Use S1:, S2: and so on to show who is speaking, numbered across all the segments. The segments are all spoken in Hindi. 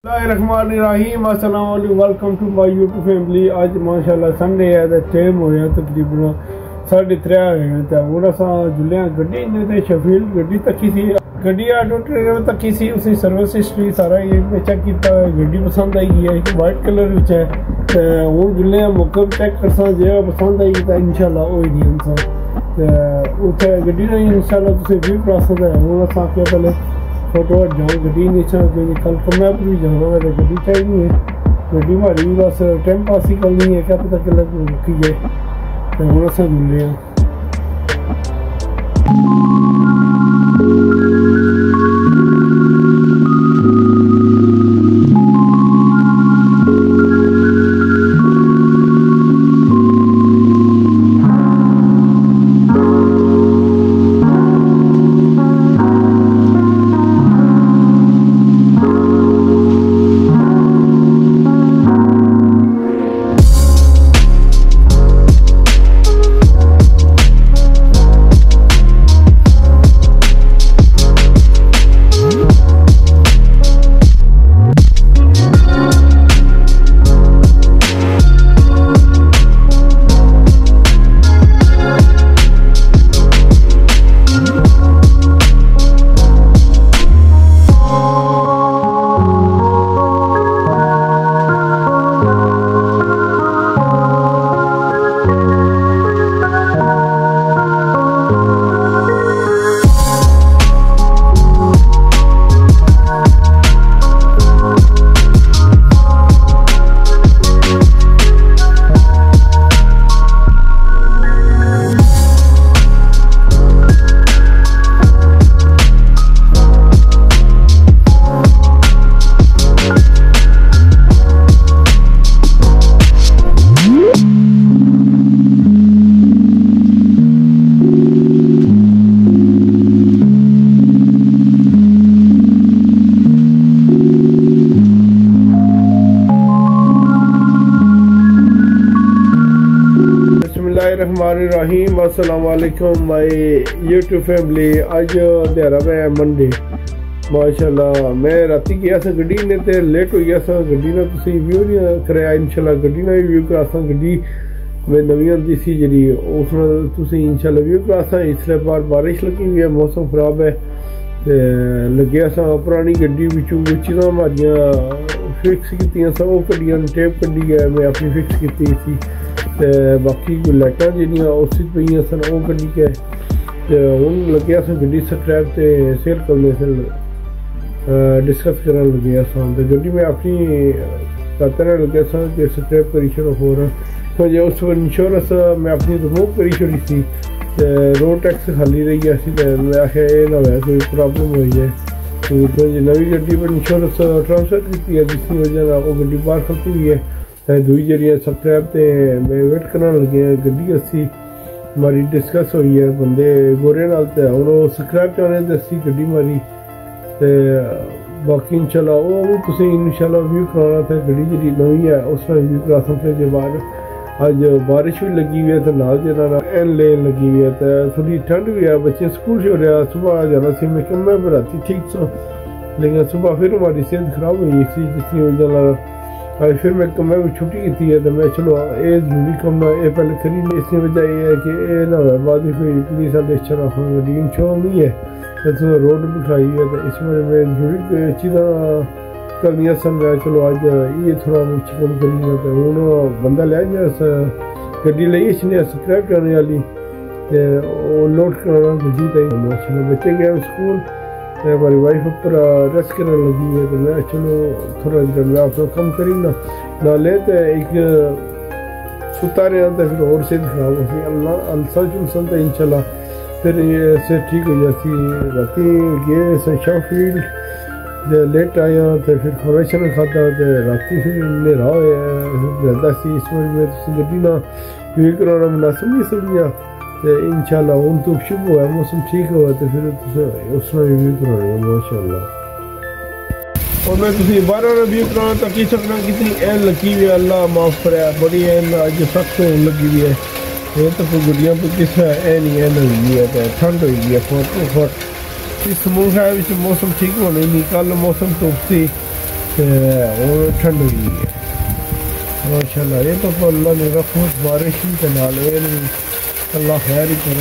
S1: Bismillahirrahmanirrahim, अस्सलाम वालेकुम, welcome to my YouTube family. आज माशाल्लाह संडे है ते टाइम होया तकरीबन 3:30 होया ते हुन असां जुलिया गड्डी ने ते शफील गड्डी तकी सी गड्डी ऑटो ट्रेलर तकी सी उसी सर्विस हिस्ट्री सारा ये में चेक कीता गड्डी पसंद आई है कि वाइट कलर विच है ते हुन जुलिया मौके चेक करसा जे पसंद आई ते इंशाल्लाह होई दी इंसान ते उथे गड्डी ने इंशाल्लाह तुसे व्यू क्रॉस होता है। हुन असां के पहले फोटो जाओ गड्डी नीचे कल कमरा पर भी जाना है गड्डी चाहिए है गड्डी हमारी बस टाइम पास ही करनी है क्या पता कल रुकी है तो हम अस मिल रहे हैं। बिस्मिल्लाहिर्रहमानिर्रहीम, अस्सलाम वालेकुम माय यूट्यूब फैमिली। आज दिहाड़ा है मंडे माशाल्लाह। मैं राती गया सा गड्डी ने ते लेट हो गया सा गड्डी ना तुसी व्यू नहीं कराया इंशाल्लाह गड्डी ना व्यू करासा गड्डी में नवी आंदी सी जी उस तुसी इंशाल्लाह व्यू करासा। इसलिए बार बारिश लगी हुई है मौसम खराब है ते लगे सा पुरानी गड्डी विचों चीज़ां हमारियां फिक्स कीतियां सा वो कड्डियां टेप कड्डी है मैं अपनी फिक्स की थी ते बाकी लाइटां जिहड़ियां उस पईयां सन वो गड्डी के हुन लग्या सा गड्डी स्क्रैप ते सेल करने से डिस्कस करन लग्या सा ते गड्डी में अपनी कहते लग्या सा कि स्क्रैप करी छोड़ो होर तो जो उस इंश्योरेंस मैं अपनी रिमूव करी छोड़ी सी ते रोड टैक्स खाली रही गया सी ते मैं आखिया ये ना होए कोई प्रॉब्लम होई है तो जो नवी गड्डी पर इंश्योरेंस ट्रांसफर की है जिसकी वजह ना वो गड्डी बाहर खलती हुई है दुई जरिए सब्सक्राइब ते मैं वेट करने लगे गड्डी असी हमारी डिस्कस हुई है बंदे गोरे नाल ते हुन वो सब्सक्राइब चाहने ते असी गड्डी मारी ते बाकी इंशाल्लाह वो भी तुसीं इंशाल्लाह व्यू कराना ते गड्डी जी नवी है उस में व्यू करा सकते जे बाद आज बारिश भी लगी हुई है तो नाल जरा एन लेन लगी हुई है तो थोड़ी ठंड भी है बच्चे स्कूल से हो रहा सुबह जाना सी मैं कम में राती ठीक सा लेकिन सुबह फिर हमारी सेहत खराब हुई थी जिसकी वजह आज फिर मैं कम में छुट्टी की थी है तो मैं चलो ये जरूरी कम ना ये पहले करी इसकी वजह ये है कि ये ना हो बाद कोई पुलिस वाले अच्छा गड्डी इंश्योर नहीं है तो रोड भी खराई है तो इस वजह में जरूरी चीज़ां करनियां सन चलो आज ये थोड़ा मुझे कम करी तो हूँ बंदा लै गड्डी लेइयै इसने स्क्रैप करने वाली तो लोड कराना गड्डी ताईं माशाल्लाह बच्चे गए स्कूल हमारी वाइफ ऊपर रेस्ट करने लगी है तो मैं चलो थोड़ा मैं आप कम करी ना ले तो एक सुता रहा तो फिर और सेहत खराब हो गई अल्लाह अलसा चुलसन तो इंशाल्लाह फिर ये सेहत ठीक हो जाती। राती गए शाह फील्ड लेट आया तो फिर खाना शाना खाता तो राती फिर न्हेरा होया सी इस वजह में गड्डी ना व्यू कराना मुनासिब नहीं समझा तो इंशाल्लाह हूँ तो शुभ हुआ मौसम ठीक हुआ तो फिर उसमें रिव्यू कराने माशाल्लाह। और मैं तुझे बारह रिव्यू कराना तो की सकना कितनी एन लगी हुई है अल्लाह माफ़ करे बड़ी एन अज सख्त होने लगी हुई है ये तो फिर गुड़िया पर किस एन ही एन हुई है तो ठंड हो गई है फट इस मुल्क मौसम ठीक होने नहीं कल मौसम धुप सी और ठंड हुई है माशाल्लाह। ये तो अल्लाह ने रहमत बारिश ही के नाल अल्लाह खैर ही करे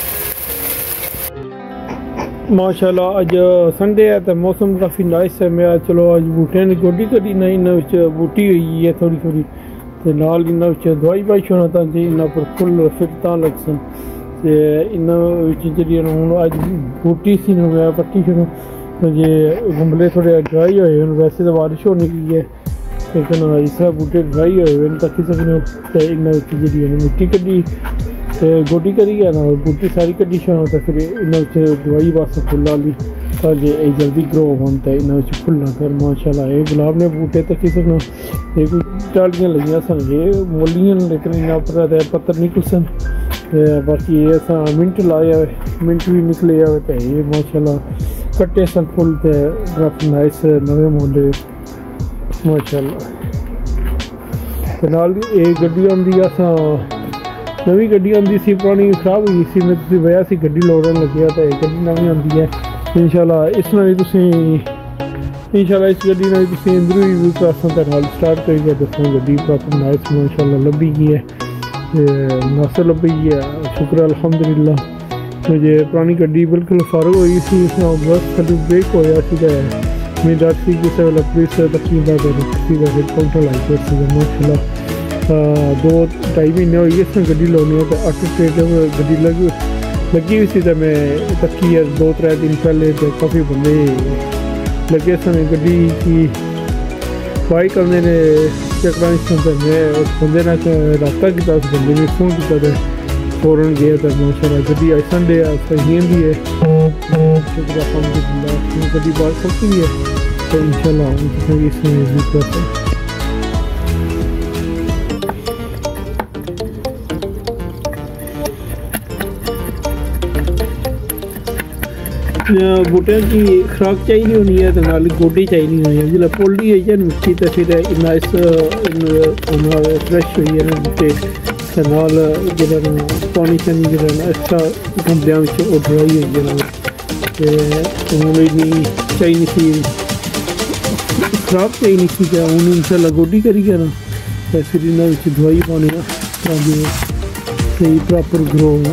S1: माशाल्लाह। अज संडे है तो मौसम काफ़ी नाइस है। मैं चलो अज बूटे ने गोडी करी ना इन्होंने बूटी हुई है थोड़ी थोड़ी तो नाल इन्होंने दवाई बाई छोड़ा था जी इन पर फुल फिट ता लग सन ते इन्होंने जी हूँ अज बूटी सी मैं पट्टी छोड़ो जे गमले थोड़े ड्राई होए वैसे तो बारिश होने की है लेकिन इस तरह बूटे ड्राई होए तकी सकने तो इन्होंने जी मिट्टी कड्डी गोडी करी है ना बूटी सारी कड्डी छोड़ा तो फिर इन्होंने दवाई बस फुल्ला ली ताकि जल्दी ग्रो होन तो इन्होंने फुल्ला फिर माशाल्लाह। ये गुलाब ने बूटे तक सकना ये कोई टालियाँ लगियां सन ये मोलियां लेकिन इन्होंने पर पत्तर निकल सन बाकी ये अस मिंट लाया मिंट भी निकले आए तो ये माशाल्लाह कट्टे सन फुल तो ड्रफ नाइस नवे मोले माशाल्लाह। ते नाल ये गड्डी आंदी अस नवी गड्डी आंदी सी पुरानी खराब हुई सी मैं तुसीं वजह सी गड्डी लोड़न लग्या तो ये गड्डी नवी आंदी है इंशाल्लाह। इस नाल तुसीं इंशाल्लाह इस गड्डी नाल तुसीं अंदरू रिव्यू करासां ते नाल स्टार्ट करियै दस्सां गड्डी प्रॉपर नाइस माशाल्लाह लब्भी गई है नासर लब्भी है शुक्र अल्हम्दुलिल्लाह। मुझे पुरानी गड्डी बिल्कुल फारग हुई सी बस खाली ब्रेक होया सी मेरी डर सी जिस वेले पुलिस तकी काउंटर लाई पे माशाल्लाह 2-2.5 महीने हो गए इस गड्डी लाने तो 8 स्टेट गड्डी लगी हुई सी तो मैं तकी है 2-3 दिन पहले तो काफ़ी बंदे लगे सन गड्डी की बाई करने ने चक्कर तो मैं उस बंदे ने रब्ता किया उस बंदे ने फोन किया तो फौरन गया तो माशाल्लाह गड्डी आज संडे सही भी है शुक्र अल्हम्दुलिल्लाह गड्डी बाहर सकती है तो इंशाल्लाह इसमें भी करते बूटे की खुराक चाहिए होनी है तो नाल गोडी चाहिए होनी है जिसमें पोल्डी है मिट्टी तो फिर नाइस फ्रैश हुई है बूटे नाल जो पानी शानी जो अच्छा गमलिया ड्राई हुई है हूँ इन्नी चाहिए सी खराब चाहिए सी क्या हूँ इंशाल्लाह गोडी करी ना तो फिर इन्होंने दवाई पानी ताकि सही प्रॉपर ग्रो हो।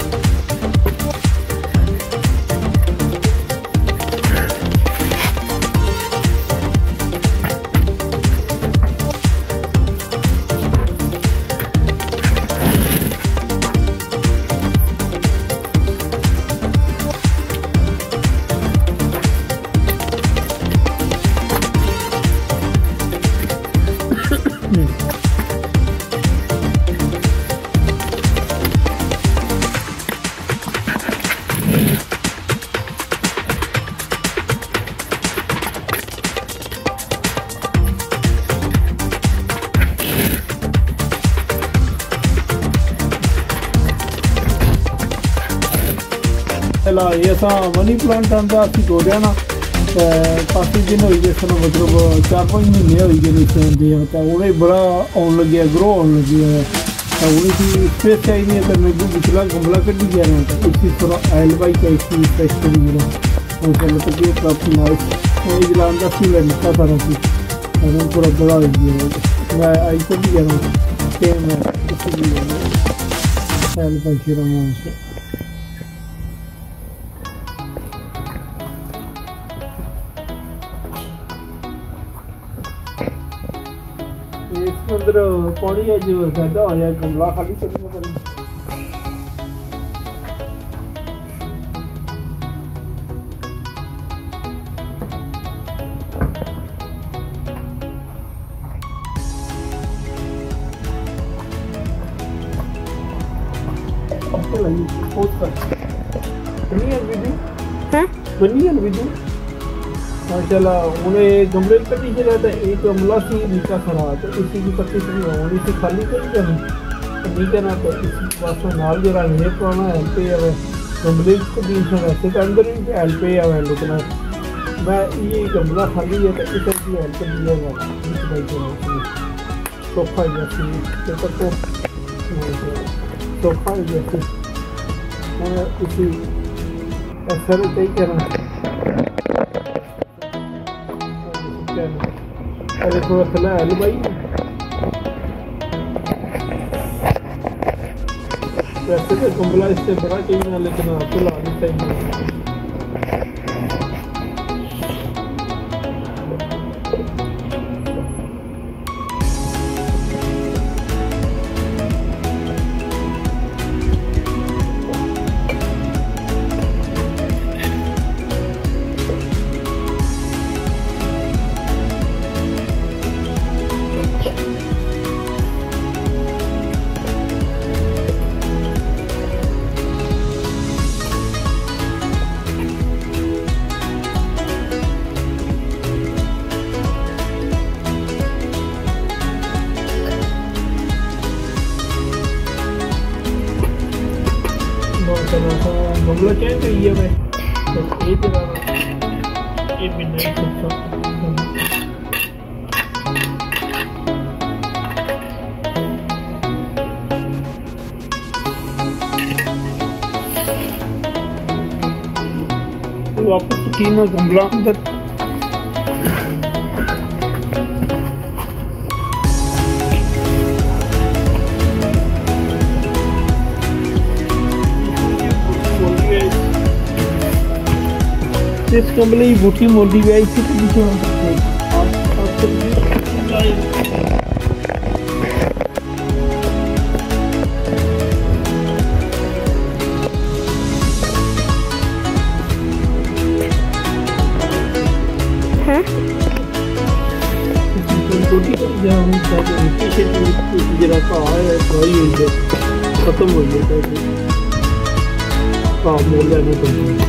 S1: ये असा मनी प्लांट आंदा असी तोड़िया ना काफ़ी दिन हो गए सन मतलब 4-5 महीने हो गए नीचे आंदे तो उन्हें बड़ा आन लगे ग्रो आन लगे है तो उन्हें स्पेस चाहिए तो मैं जो पिछला गमला कटी गया ना तो इसी थोड़ा ऑयल बाई चाहिए फ्रेश करी गया मतलब कि काफ़ी नाइस जलांदा सी लगता था रखी थोड़ा बड़ा हो गया मैं आई कटी गया ना मैं ऑयल बाई फिर इसके अंदर पानी है जो ज़्यादा हो जाए गमला खाली करना पड़ेगा। माशाल्लाह उन्हें गमले कटी से रहता है एक गमला सी नीचा खड़ा तो इसी की पत्ती से होनी से खाली करी करना तो नहीं करना तो इसी पास में नाल जरा ये पुराना एल पे है गमले को भी वैसे तो अंदर भी एल पे है लेकिन मैं ये गमला खाली है तो इस की एल पे दिया गया सोफा जैसी तो सोफा जैसे इसी असर चाहिए करना अरे थोड़ा थला है भाई, वैसे तो गमला इससे बड़ा चाहिए ना, लेकिन आपको लानी चाहिए। गमला चेंज करिए भाई, तो ये भी नहीं सकता। वापस तीनों गमला अंदर इस कमरे की बूटी मोटी भी आई थी तो खत्म हो गया काम हो गया।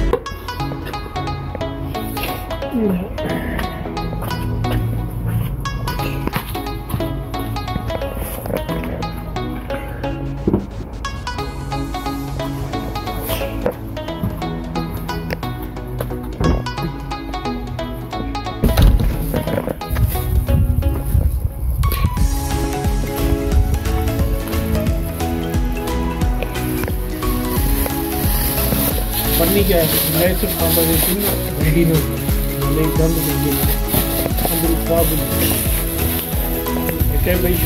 S1: पन्नी क्या है, मैं सिर्फ खाना देती हूँ भिंडी में नहीं गंद देंगे अंदर खराब क्या भाई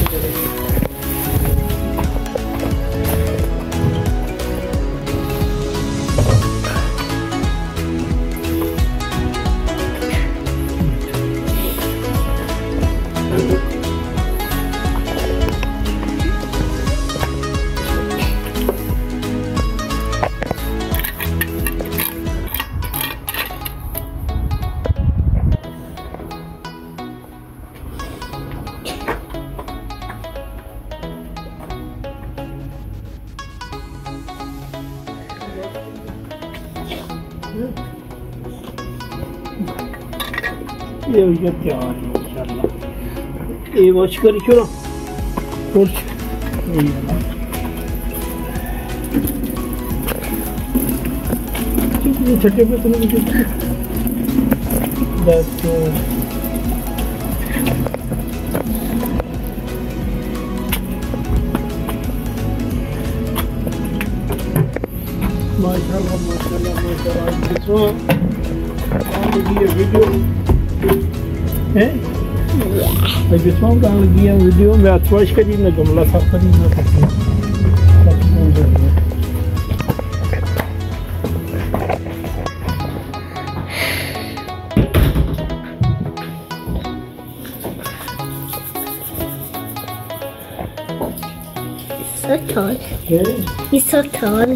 S1: ये भैया क्या है इंशाल्लाह। ये वॉश करी छोड़ो कुछ छठे पे तुम माशाल्लाह माशाल्लाह माशाल्लाह ये वीडियो है जिसमें कहाँ लगी है वीडियो में अथवाश करी ना गमला साफ करी ना
S2: so tall.
S1: Yeah.
S2: He's so tall.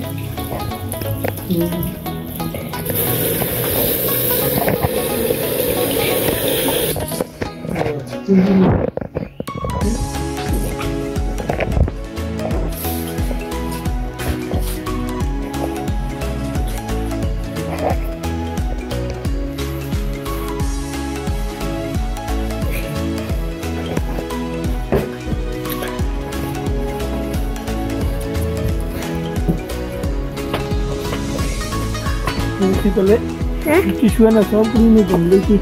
S1: पहले टिश्यू है ना सब में गमले की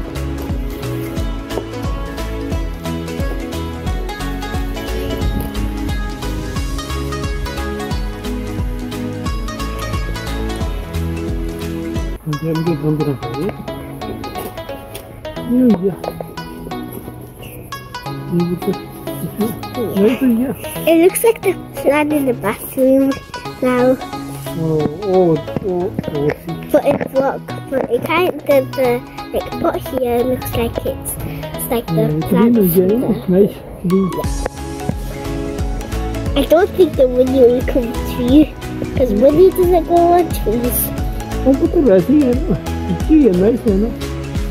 S1: बंद रखा
S2: It looks like the flood in the bathroom now. But it's blocked. But it kind of the like pot here looks like it's like the flood.
S1: It's nice.
S2: I don't think the Winnie will come tree because Winnie doesn't go on trees.
S1: Oh, but the rest is nice, you know.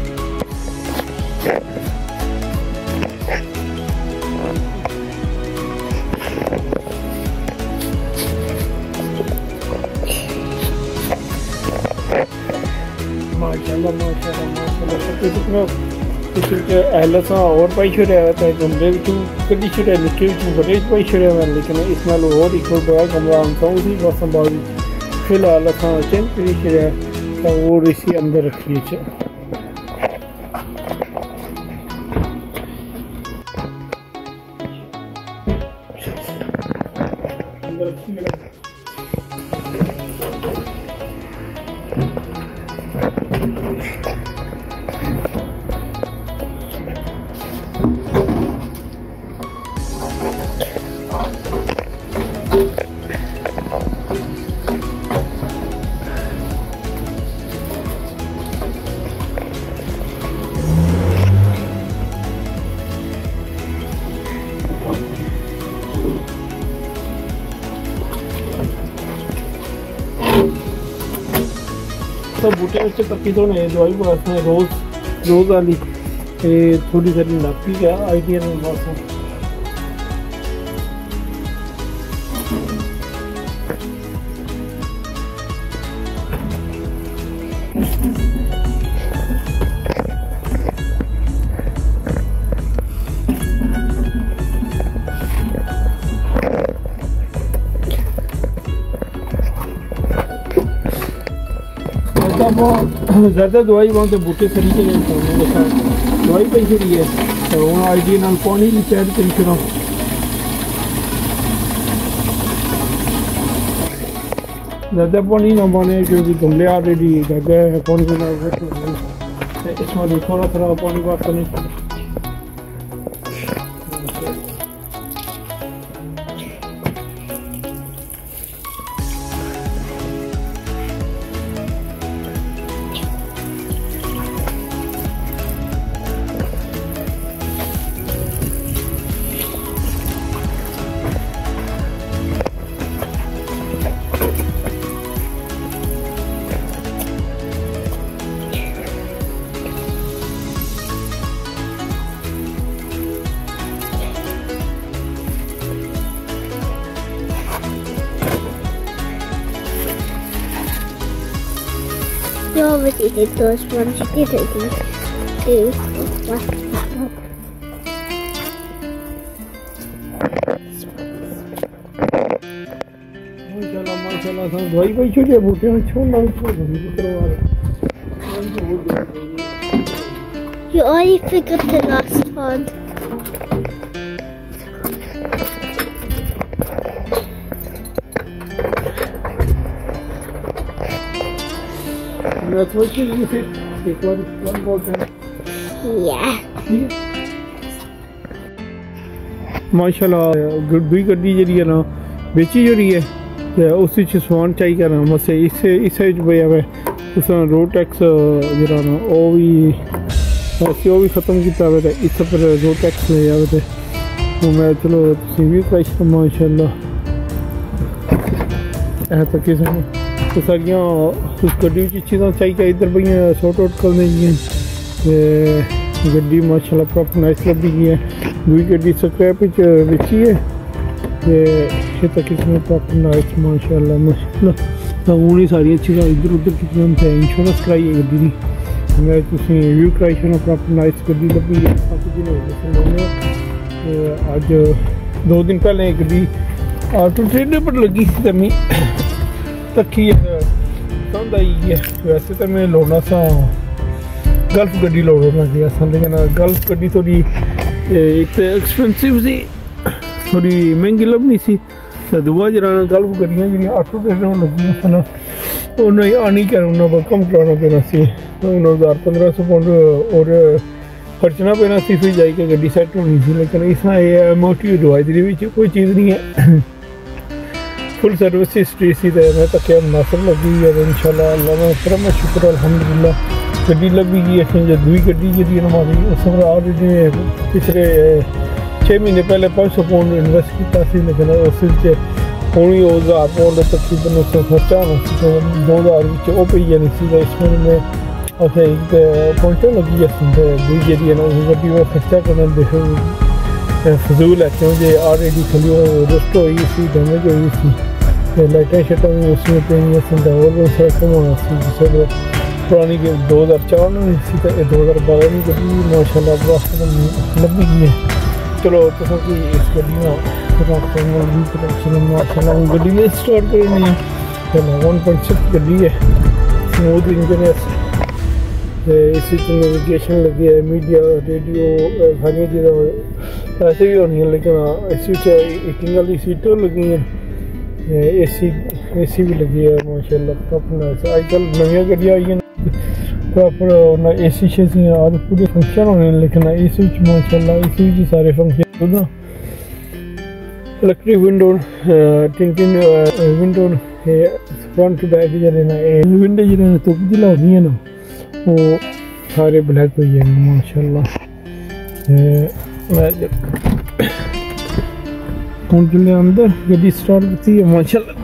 S1: माशाल्लाह और पाई छुड़े था कमरे कभी छुड़े निके बड़े पाई छुड़े लेकिन इसमें और एक बड़ा कमरा आता उसी बस संभाल फिलहाल चेंज करी छुड़े और इसी अंदर रखिए तो बूटे बच्चे पक्की तो नहीं दवाई वास्ते रोज़ वाली थोड़ी सारी नापी है आइडिया में वास्ते ज़्यादा दवाई वहाँ के बूटे सही के दवाई पई छड़ी है तो हूँ आइडिया नाल पानी भी चैड करी छड़ा ज़्यादा पानी ना पाने क्योंकि गमले ऑलरेडी ज़्यादा पानी के नाल इसमें थोड़ा पानी बात नहीं
S2: You already did those ones. You didn't do what? माशाल्लाह दवाई भाई छोटे बूटे में छोड़ना You already figured the last one.
S1: That's what you said. Take one more time.
S2: Yeah.
S1: माशाल्लाह दुई गड्डी जी है ना बेची जोड़ी है तो उस समान चाहिए करना बस इस भैया मैं उस रोड टैक्स जरा ना वो भी ख़त्म किया हुआ था इस पर रोड टैक्स ले जावे थे तो मैं चलो भी प्राइस माशाल्लाह ऐसा तक तो सारिया उस गड्डी चीज़ा चाहिए इधर भैया शॉर्ट आउट करने गड्डी माशाल्लाह प्रॉपर नाइस लगी है दूसरी गड्डी स्क्रैप बेची है तक इसमें प्रॉपर नाइस माशाल्लाह तो हूँ ही सारिया चीज़ा इधर उधर की इंश्योरेंस कराई है गड्डी की मैं व्यू कराई छड़ा प्रॉपर नाइस गड्डी लगी है काफ़ी दिन हो गए अज 2 दिन पहले गड्डी ऑटो ट्रेडर पर लगी थी तो मैं तक्की पसंद आई है वैसे तो मैं लोना सा गल्फ गड्डी लोड़ना गया लेकिन गल्फ गड्डी थोड़ी एक तो एक्सपेंसिव सी थोड़ी महंगी लभनी सी तो दूआ जरा गल्फ गड्डियाँ जी ऑटो ट्रेडर लगी सन उन्हें आनी कर उन्होंने कम कराना पैना सी 1500 पाउंड और खर्चना पैना सी फिर जाके गड्डी सैट होनी सी, लेकिन इसना ये मोटी एडवाइजरी में कोई चीज़ नहीं है। फुल सर्विस हिस्ट्री सी तो मैं तक मुनासिब लगी है इंशाल्लाह। अल्लाह में करम है, शुक्र अल्हम्दुलिल्लाह। गड्डी लगी गई है जो दूसरी गड्डी जी हमारी उस ऑलरेडी पिछले 6 महीने पहले 500 पाउंड इन्वेस्ट किया, लेकिन उस हूँ ही 1000 पाउंड तकरीबन उस खर्चा होना 2000 वो पी जानी सी। इसमें मैं अच्छा एक पॉइंटर लगी है दूसरी जी ना उस गड्डी में खर्चा करना देखो फजूल है, क्योंकि ऑलरेडी थली रस्ट हुई सी, डैमेज हुई सी, लाइटें शटा भी उसमें पे और भी सारा कमाना सी। जिससे पुरानी 2004 में सी तो 2012 की गड्डी माशाल्लाह लगी गई है। चलो तो कि इस गड्डी माशाल्लाह गड्डी में स्टार्ट करनी है। 1.6 गड्डी है, स्मूथ इंजन है, इसी नेविगेशन लगी है, मीडिया रेडियो सारी चीज़ें ऐसे भी होनी है, लेकिन इसी हीटिंग वाली सीटें लगी हैं, एसी भी लगी है माशाल्लाह प्रॉपर। आजकल नवी गड्डियाँ आई हैं प्रॉपर एसी शेसी और पूरे फंक्शन होने, लेकिन एसी माशाल्लाह एसी सारे फंक्शन ना। इलेक्ट्रिक विंडो टिन विंडो फ्रंट बैक जरे ना विंडो जरे तो दिला हुई है ना वो सारे ब्लैक हो जाएंगे माशाल्लाह। मैं हूँ जो अंदर गड्डी स्टार्ट की है माशाल्लाह